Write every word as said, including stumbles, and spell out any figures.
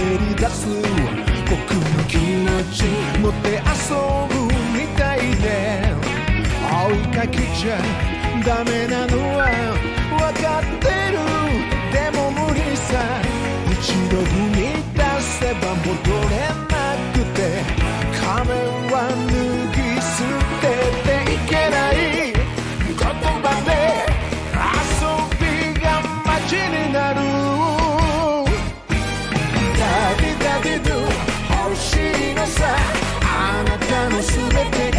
り出す僕の気持ち持って遊ぶみたいで追いかけちゃダメなのは分かってるでも無理さ一度踏み出せば戻れなくて仮面は脱ぎ捨てていけない言葉で遊びが街になるダディダディドゥ欲しいのさあなたの全て